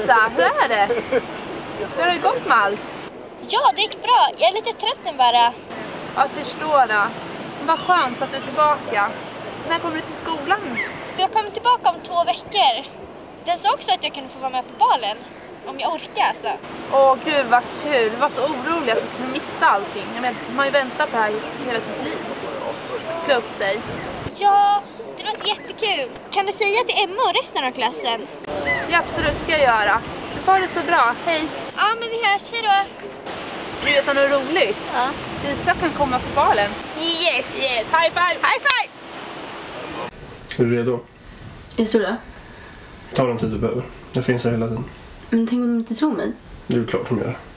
Lisa, hur är det? Hur har det gått med allt? Ja, det gick bra. Jag är lite trött nu bara. Ja, jag förstår det. Vad skönt att du är tillbaka. När kommer du till skolan? Jag kommer tillbaka om 2 veckor. Den sa också att jag kunde få vara med på balen. Om jag orkar alltså. Åh gud vad kul. Du var så orolig att du skulle missa allting. Man har ju väntat på det här hela sitt liv. Klä upp sig. Ja, det låter jättekul. Kan du säga till Emma och resten av klassen? Ja, absolut ska jag göra. Du får det så bra. Hej. Ja, men vi hörs. Hej då. Du vet något roligt? Ja. Lisa kan komma på balen. Yes! High five! High five! Är du redo? Jag tror det. Ta den tid du behöver. Jag finns här hela tiden. Men tänk om de inte tror mig? Det är klart de gör.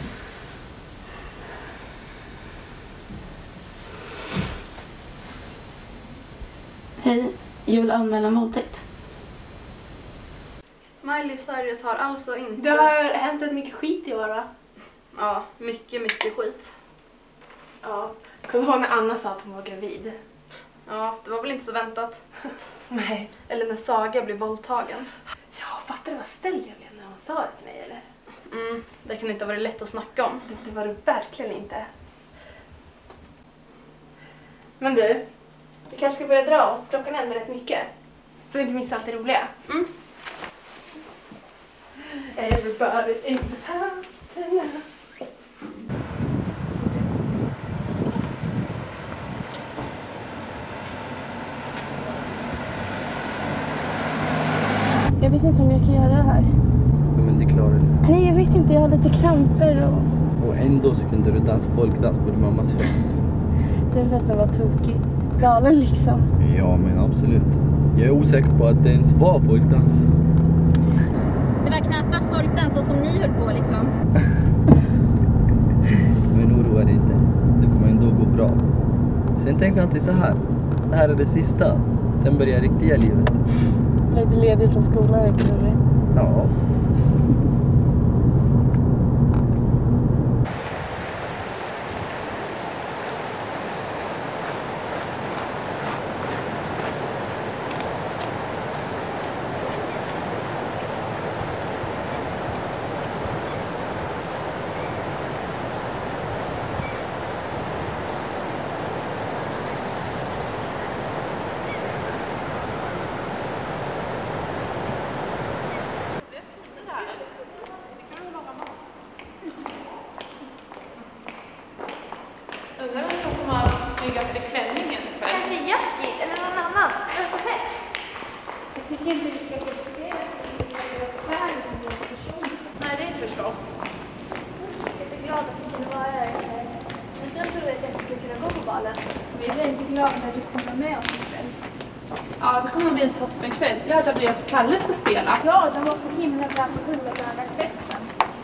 Hej, jag vill anmäla en våldtäkt. Miley Cyrus har alltså inte... Det har hänt ett mycket skit i år, va? Ja, mycket skit. Ja. Kommer du ihåg när Anna sa att hon var gravid? Ja, det var väl inte så väntat. Nej. Eller när Saga blev våldtagen. Ja, fattar du vad ställd jag blev när hon sa det till mig, eller? Det kan inte ha varit lätt att snacka om. Det var det verkligen inte. Men du, vi kanske ska börja dra oss. Klockan ändå rätt mycket. Så vi inte missar allt det roliga. Everybody in the house tonight. Jag vet inte om jag kan göra det här. Men det klarar du. Nej, jag vet inte. Jag har lite kramper Och ändå så kunde du dansa folkdans på din mammas fest. Den festen var tokig. Galen liksom. Ja, men absolut. Jag är osäker på att det ens var folkdans. Det var knappast folkdans så som ni höll på liksom. Men oroa dig inte. Det kommer ändå gå bra. Sen tänker jag alltid så här. Det här är det sista. Sen börjar riktiga livet. Lite ledigt från skolan räcker det. Ja. Undrar vem som kommer ha den snyggaste klänningen ikväll. Kanske Jackie eller någon annan. Vem som helst. Jag tycker inte vi ska fokusera på kläder som vår person. Nej, det är förstås. Jag är så glad att du kunde vara här. Men jag trodde att jag inte skulle kunna gå på balen. Vi är väldigt glada att du kommer med oss ikväll. Ja, det kommer att bli en toppenkväll. Jag har hört att Andrea och Kalle ska spela. Ja, de var så himla bra på Hullalördagsfesten.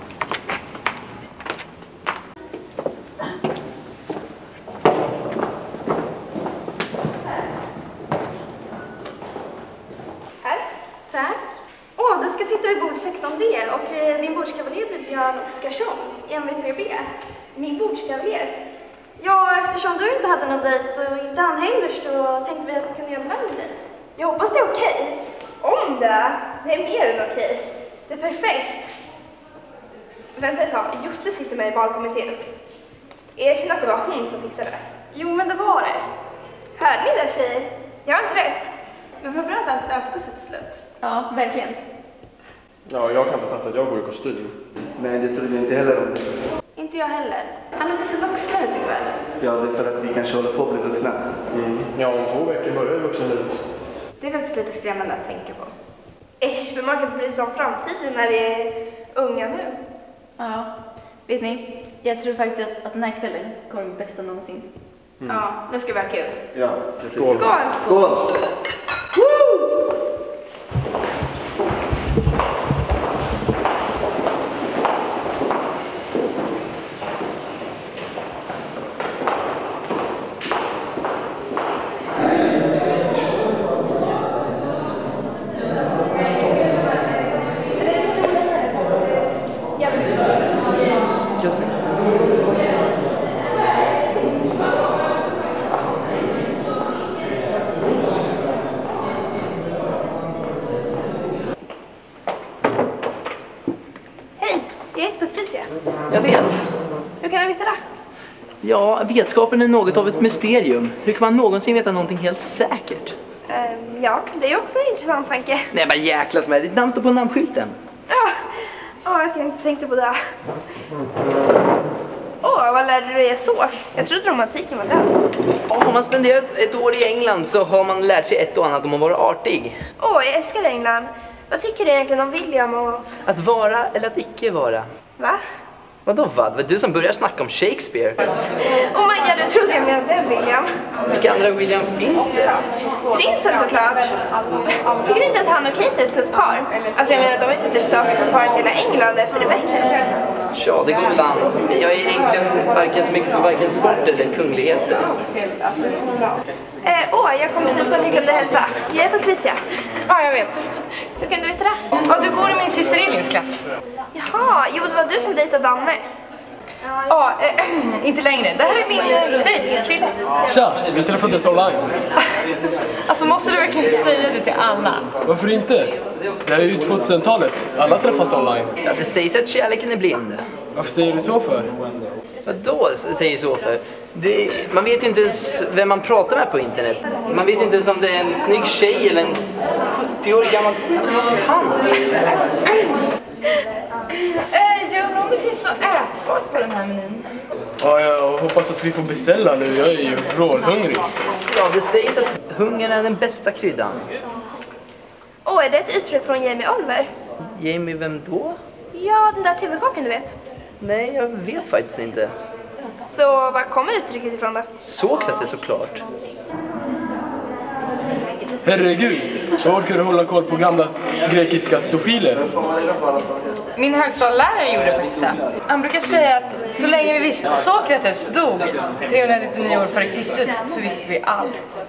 Här. Tack. Du ska sitta vid bord 16D och din bordskavaljer blir Björn Oskarsson i MV3B. Min bordskavaljer? Ja, eftersom du inte hade någon dejt och inte han heller så tänkte vi att vi kunde göra en blind dejt. Jag hoppas det är okej. Om det? Det är mer än okej. Det är perfekt. Vänta ett tag, Josse sitter med i barkommittén. Erkänn att det var hon som fixade det. Jo, men det var det. Hörde ni det, tjejer? Jag har en träff. Men vad bra att allt löste sig till slut. Ja, verkligen. Ja, jag kan inte fatta att jag går i kostym. Nej, det trodde jag inte heller om. Inte jag heller. Alla ser så vuxna ut ikväll. Ja, det är för att vi kanske håller på att bli vuxna. Ja, om 2 veckor börjar vuxenlivet. Det är faktiskt lite skrämmande att tänka på. För man kan bry sig om framtiden när vi är unga nu. Ja, vet ni? Jag tror faktiskt att den här kvällen kommer bli bästa någonsin. Ja, nu ska vi ha kul. Ja, Skål! Skål! Jag vet. Hur kan du veta det? Ja, vetskapen är något av ett mysterium. Hur kan man någonsin veta någonting helt säkert? Ja, det är ju också en intressant tanke. Nej, bara jäklas med. Ditt namn står på namnskylten. Ja, att jag inte tänkte på det. Vad lärde du dig så? Jag trodde romantiken var död. Ja, har man spenderat ett år i England så har man lärt sig ett och annat om att vara artig. Jag älskar England. Vad tycker du egentligen om William och... Att vara eller att icke vara. Va? Vadå vad? Det var du som började snacka om Shakespeare. Oh my god, jag trodde jag menade William. Vilka andra William finns det? Prinsen såklart. Tycker du inte att han och Kate är ett sött par? Alltså jag menar, de är typ det sötaste paret i hela England efter det väcktes. Ja, det går väl an. Men jag är egentligen varken så mycket för varken sport eller kungligheten. Jag kom precis på att jag glömde hälsa. Jag är Patricia. Ja, jag vet. Hur kan du veta det? Ja, du går i min syster Elins klass. Jaha, jo det var du som dejtade Danne. Ja, inte längre. Det här är min dejtkille. Tja, vi träffades online. Alltså måste du verkligen säga det till alla? Varför inte? Det här är ju 2000-talet. Alla träffas online. Ja, det sägs att kärleken är blind. Varför säger du så för? Vadå säger så för? Man vet inte ens vem man pratar med på internet. Man vet inte ens om det är en snygg tjej eller en 70-årig gammal tant. Jag undrar om det finns något ätbart på den här menyn. Ja, jag hoppas att vi får beställa nu. Jag är ju vrålhungrig. Ja, det sägs att hungern är den bästa kryddan. Är det ett uttryck från Jamie Oliver? Jamie, vem då? Ja, den där tv-kocken du vet. Nej, jag vet faktiskt inte. Så var kommer uttrycket ifrån då? Sokrates såklart. Herregud, jag orkar hålla koll på gamla grekiska stofiler. Min högstadielärare gjorde faktiskt det. Han brukar säga att så länge vi visste Sokrates dog 399 år före Kristus så visste vi allt.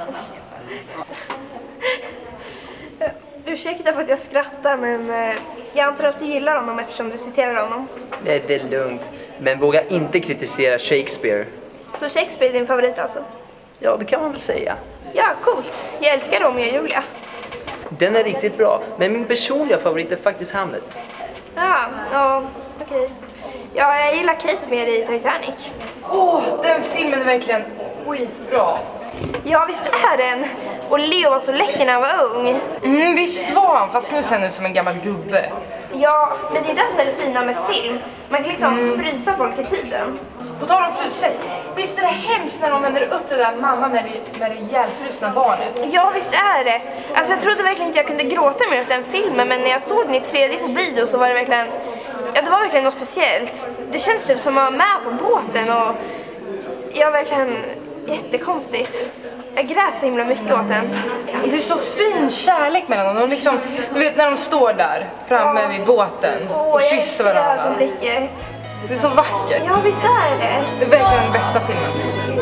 Ursäkta för att jag skrattar, men jag antar att du gillar honom eftersom du citerar honom. Nej, det är lugnt. Men våga inte kritisera Shakespeare. Så Shakespeare är din favorit alltså? Ja, det kan man väl säga. Ja, coolt. Jag älskar Romeo och Julia. Den är riktigt bra, men min personliga favorit är faktiskt Hamlet. Ja, okej. Ja, jag gillar Kate mer i Titanic. Den filmen är verkligen skitbra. Ja, visst är den. Och Leo var så läcker när han var ung. Visst var han, fast nu ser han ut som en gammal gubbe. Ja, men det är det som är det fina med film. Man kan liksom frysa folk i tiden. På tal om fruset, visst är det hemskt när de vänder upp det där mamma med det ihjälfrusna barnet? Ja, visst är det. Alltså jag trodde verkligen inte jag kunde gråta mer åt den filmen, men när jag såg den i 3D på bio så var det verkligen... Ja, det var verkligen något speciellt. Det känns typ som att vara med på båten och... Ja, verkligen jättekonstigt. Jag grät så himla mycket åt den. Det är så fin kärlek mellan dem. De liksom, du vet när de står där framme vid båten och kysser varandra. Ögonblicket. Det är så vackert. Ja, visst är det. Det är verkligen den bästa filmen.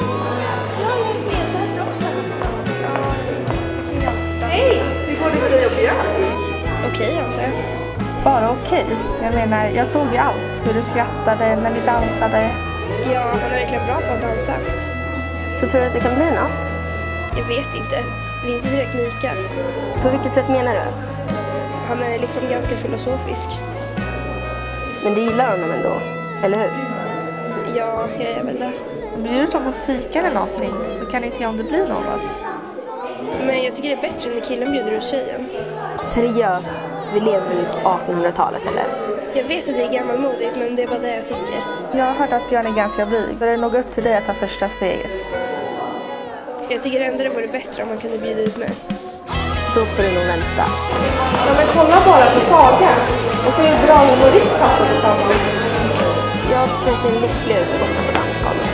Hej, hur går det för dig och Björn? Okej, antar jag. Bara okej. Jag menar, jag såg ju allt. Hur du skrattade när ni dansade. Ja, han är verkligen bra på att dansa. Så tror du att det kan bli något? Jag vet inte. Vi är inte direkt lika. På vilket sätt menar du? Han är liksom ganska filosofisk. Men du gillar honom ändå, eller hur? Ja, jag är väl det. Bjuder du på fika eller någonting så kan ni se om det blir något. Men jag tycker det är bättre när killen bjuder ut tjejen. Seriöst? Vi lever väl i 1800-talet, eller? Jag vet att det är gammalmodigt, men det är bara det jag tycker. Jag har hört att Björn är ganska blyg. Var det nog upp till dig att ta första steget? Jag tycker ändå det vore bättre om man kunde bjuda ut mig. Då får du nog vänta. Ja, men kolla bara på Saga. Och så är bra humorist passar tillsammans. Jag ser mig lycklig ut borta på dansgolvet.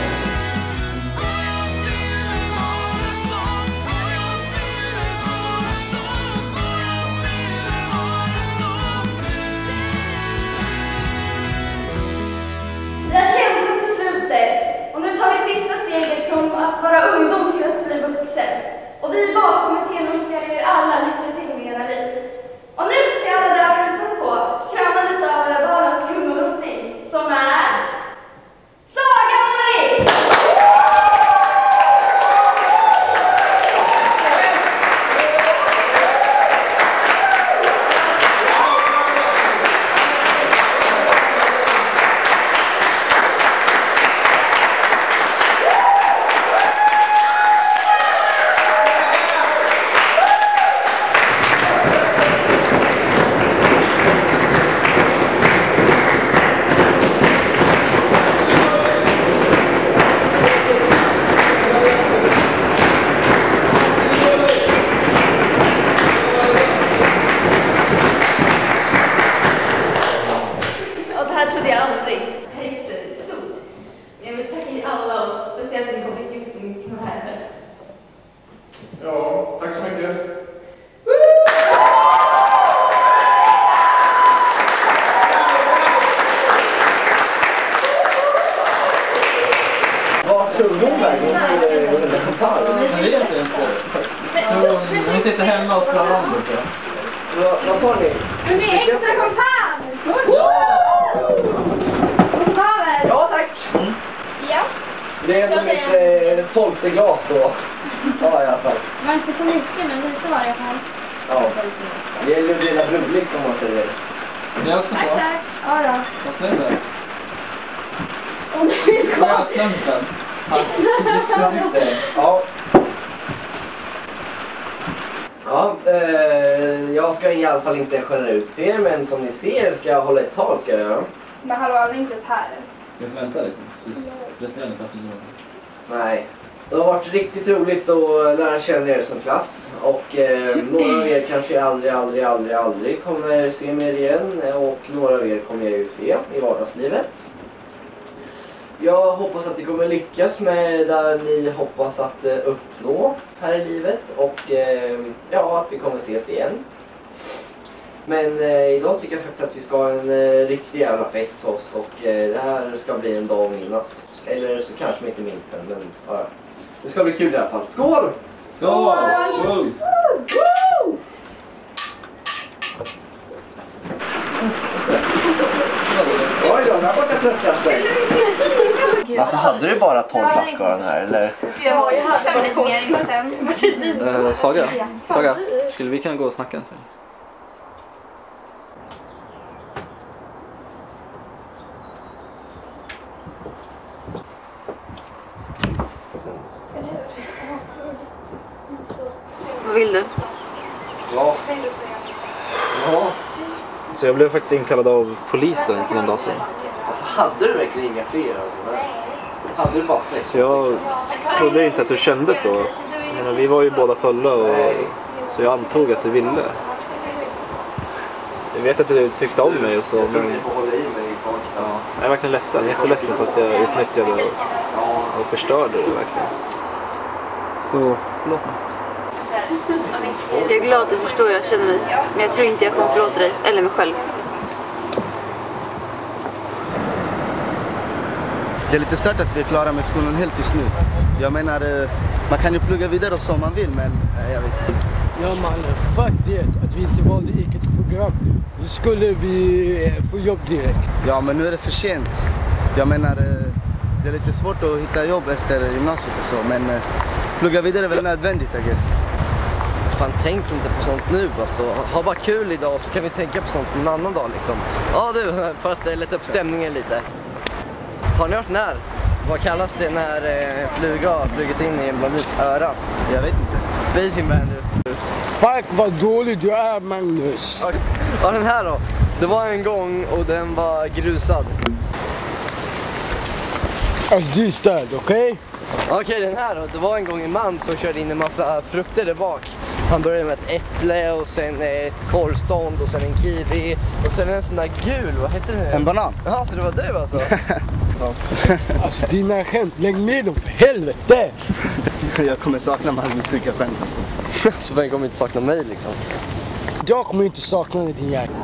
Vi har kämpat till slutet och nu tar vi sista steget från att vara ungdom till att bli vuxen. Och vi i valkommittén önskar er alla lycka till med era liv. Och nu till alla där väntar på krönandet av barnens kung och drottning som är Saga Marie! sitta hemma och spela rombor. Vad sa ni? Men det är extra champagne! Ja, tack. Ja. Det är ändå mitt 12:e glas så. Ja, i alla fall. Det var inte så mycket, men lite var det i alla fall. Ja. Det gäller ju att dela broderligt som man säger. Det är också Tack, bra. tack. Ja då. Vad snäll där. Och det är skoj. Ja, slumpen. Ja. Ja, jag ska i alla fall inte skälla ut er, men som ni ser ska jag hålla ett tal ska jag göra. Men hallå, han är inte ens här. Ska jag inte vänta liksom? Resterande klassen. Nej. Det har varit riktigt roligt att lära känna er som klass. Och några av er kanske aldrig kommer se mer igen. Och några av er kommer jag ju se i vardagslivet. Jag hoppas att ni kommer lyckas med där ni hoppas att uppnå här i livet. Och ja, att vi kommer ses igen. Men idag tycker jag faktiskt att vi ska ha en riktig jävla fest för oss. Och det här ska bli en dag att minnas. Eller så kanske man inte minns den, men ja. Det ska bli kul i alla fall. Skål! Skål! Wow. Oj då, där borta tröttast dig. Alltså, hade du bara 12 flaskor den här, eller? Jag har ju haft lite mer sen. Saga, skulle vi kunna gå och snacka en sväng? Vad vill du? Ja. Så jag blev faktiskt inkallad av polisen för någon dag sedan. Alltså, hade du verkligen inga fler? Hade du bara 30? Så jag trodde inte att du kände så. Men vi var ju båda fulla och så jag antog att du ville. Jag vet att du tyckte om mig och så, men ja, jag är verkligen ledsen, jätteledsen för att jag utnyttjade och förstörde det verkligen. Så förlåt mig. Jag är glad att du förstår hur jag känner mig. Men jag tror inte jag kommer förlåta dig, eller mig själv. Det är lite stört att vi är klara med skolan helt just nu. Jag menar, man kan ju plugga vidare så om man vill, men jag vet inte. Ja man, fuck det. Att vi inte valde Ekets program. Då skulle vi få jobb direkt. Ja, men nu är det för sent. Jag menar, det är lite svårt att hitta jobb efter gymnasiet och så, men plugga vidare är väl nödvändigt, I guess. Fan, tänk inte på sånt nu alltså. Ha bara kul idag så kan vi tänka på sånt en annan dag liksom. Ja du, för att lätta upp stämningen lite. Har ni hört när? Vad kallas det när fluga har flugit in i en blondins öra? Jag vet inte. Space Invaders. Fuck vad dålig du är, Magnus. Ja, den här då. Det var en gång och den var grusad. Alltså det är stöd, okej? Okej, den här då. Det var en gång en man som körde in en massa frukter där bak. Han började med ett äpple och sen ett korvstånd och sen en kiwi och sen en sån där gul, vad heter det? En banan? Ja, så det var du alltså? Alltså dina skämt, lägg ner dem för helvete! Jag kommer sakna Magnus mycket skämt alltså. Så vem kommer inte sakna mig liksom? Jag kommer inte sakna dig, din jävel.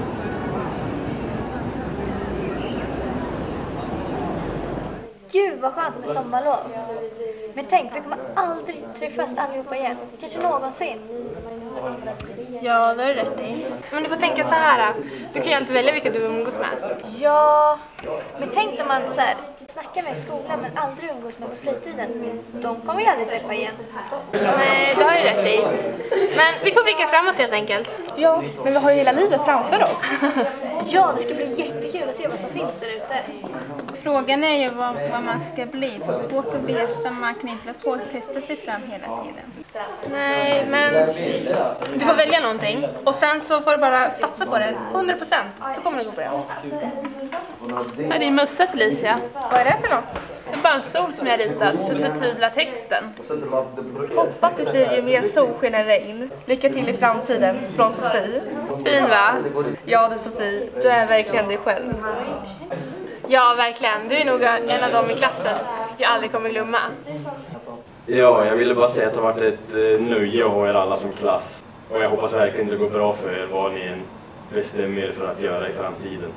Gud vad skönt med sommarlov. Men tänk, vi kommer aldrig träffas allihopa igen. Kanske någonsin. Ja, det är rätt i. Men du får tänka så här. Du kan ju alltid välja vilka du umgås med. Ja, men tänk om man så här, snackar med i skolan men aldrig umgås med på fritiden. De kommer vi aldrig träffa igen. Nej, det har ju rätt i. Men vi får blicka framåt helt enkelt. Ja, men vi har ju hela livet framför oss. Ja, det ska bli jättekul att se vad som finns där ute. Frågan är ju vad man ska bli. Det är svårt att veta, man kan inte vara på att testa sig fram hela tiden. Nej, men du får välja någonting och sen så får du bara satsa på det 100%, så kommer det gå bra. Här är din mössa, Felicia. Vad är det för något? Det är bara en sol som jag ritat för att förtydliga texten. Hoppas ditt liv ger mer solsken än regn. Lycka till i framtiden, från Sofie. Fin va? Ja du Sofie, du är verkligen dig själv. Ja, verkligen. Du är nog en av dem i klassen jag aldrig kommer glömma. Ja, jag ville bara säga att det har varit ett nöje att ha er alla som klass. Och jag hoppas verkligen det går bra för er vad ni än bestämmer er för att göra i framtiden.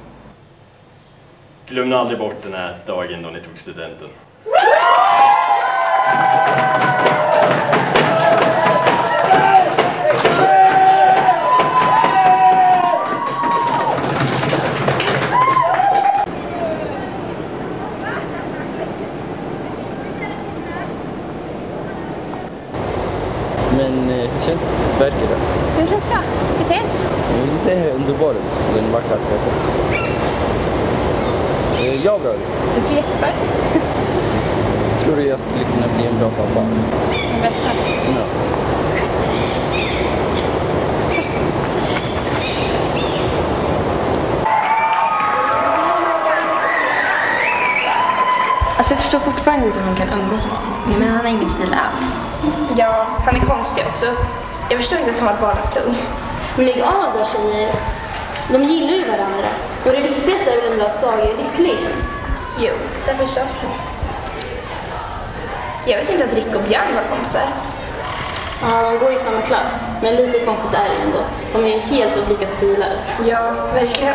Glöm aldrig bort den här dagen då ni tog studenten. känns det? Verkar det? Det känns bra. Speciellt. Du säger underbart ut. Den vackraste jag fått. Jag bra ut. Det ser jättebra ut. Tror du jag skulle kunna bli en bra pappa? Den bästa. Ja. Alltså jag förstår fortfarande inte hur hon kan umgås med honom. Jag menar, han har ingen stil alls. Ja, han är konstig också. Jag förstår inte att han var barnaskung. Men lägg av där tjejer. De gillar ju varandra. Och det viktigaste är väl ändå att Saga är lycklig. Jo, det förstås. Jag visste inte att Rick och Björn var kompisar. Ja, de går i samma klass. Men lite konstigt är det ändå. De är ju helt olika stilar. Ja, verkligen.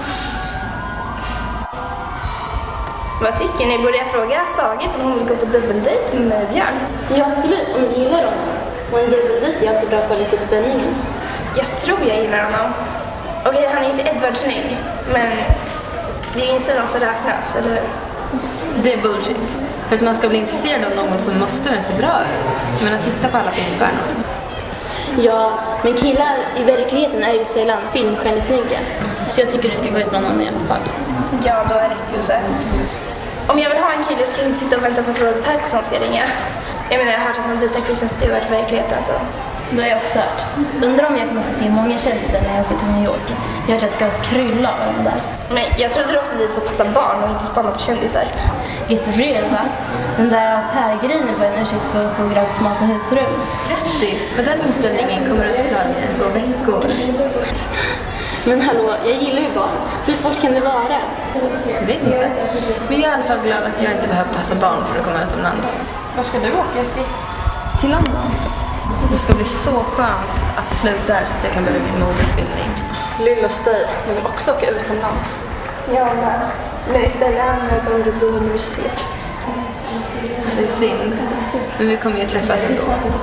Vad tycker ni? Borde jag fråga Saga för hon vill gå på dubbeldejt med mig och Björn? Ja, absolut. Om du gillar honom. Och en dubbeldejt är alltid bra för att lite upp stämningen. Jag tror jag gillar honom. Okej, han är ju inte Edward snygg. Men det är ju insidan som räknas, eller hur? Det är bullshit. För att man ska bli intresserad av någon så måste den se bra ut. Men att titta på alla filmstjärnor. Ja, men killar i verkligheten är ju sällan filmstjärnesnygga. Så jag tycker du ska gå ut med någon i alla fall. Ja, då är det Jose. Om jag vill ha en kille ska jag inte sitta och vänta på att Robert Pattinson ska ringa. Jag menar, jag har hört att han dejtar Kristen Stewart i verkligheten, så... Det har jag också hört. Undrar om jag kommer få se många kändisar när jag åker till New York. Jag har hört att det ska krylla av dem där. Men jag trodde du åkte dit för att passa barn och inte spanna på kändisar. Get real, va? Den där Per-grejen var en ursäkt för att få gratis mat och husrum. Grattis! Med den inställningen kommer du att klara dig 2 veckor. Men hallå, jag gillar ju barn. Så svårt kan det vara? Jag vet inte. Men jag är i alla fall glad att jag inte behöver passa barn för att komma utomlands. Var ska du åka? Till London. Det ska bli så skönt att sluta här så att jag kan börja min modeutbildning. Lillos dig, jag vill också åka utomlands. Ja, men istället hamnar på Örebro universitet. Det är synd. Men vi kommer ju träffas ändå.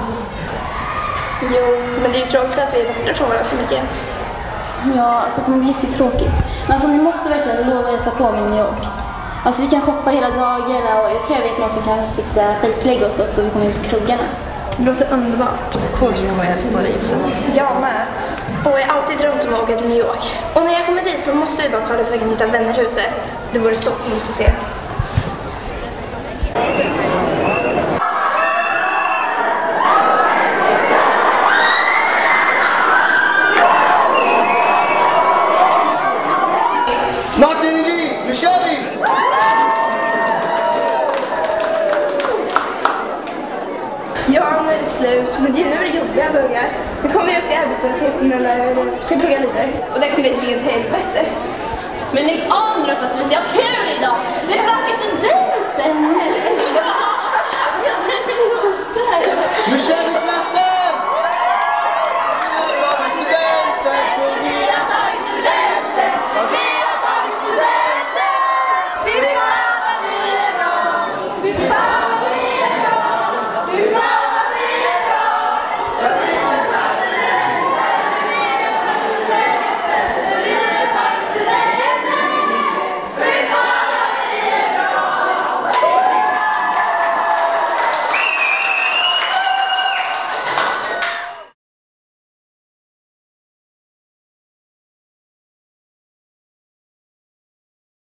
Jo, men det är ju tråkigt att vi är borta från varandra så mycket. Ja, alltså det kommer bli jättetråkigt. Men alltså ni måste verkligen lova att hälsa på mig i New York. Alltså vi kan shoppa hela dagarna och jag tror jag vet någon som kan fixa fejklägg åt oss så vi kommer ut på krogarna. Det låter underbart. Of course kommer jag hälsa på dig också. Jag med. Och jag har alltid drömt om att åka till New York. Och när jag kommer dit så måste vi bara kolla för att hitta vännerhuset. Det vore så coolt att se. Snart är ni vid! Nu kör vi! Ja, nu är det slut. Men det är nu det jobbiga börjar. Nu kommer vi upp till arbetslösheten eller ska plugga vidare. Och det kommer bli ett helt helvete. Men lägg av nu för att vi ska ha kul idag! Det är faktiskt en dejten!